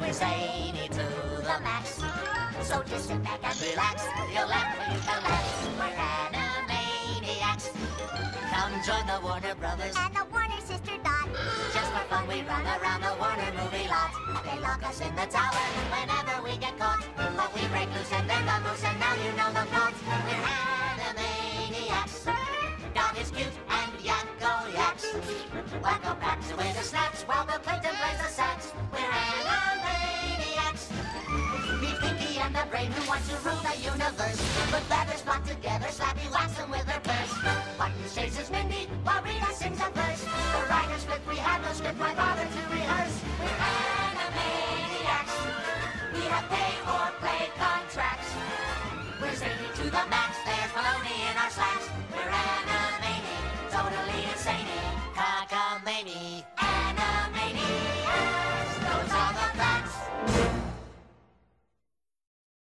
We're zany to the max. So just sit back and relax. You'll laugh when you can laugh. We're Animaniacs. Come join the Warner Brothers and the Warner Sister Dot. Just for fun we run around the Warner movie lot. They lock us in the tower whenever we get caught. But we break loose and then the moose, and now you know the plot. We're Animaniacs. Dot is cute and Yakko yaks. Wacko packs away the snacks while the Clayton plays the sax. We're Animaniacs. Meet Pinky and the Brain who wants to rule the universe. Put feathers flock together, Slappy whacks them with her purse. Buttons chases Mindy while Rita sings a verse. The writer's script, we have no script, why bother to rehearse? We're Animaniacs. We have pay or play contracts. We're zany to the max, there's baloney in our slacks. We're Animaniacs, totally insane, cockamamie.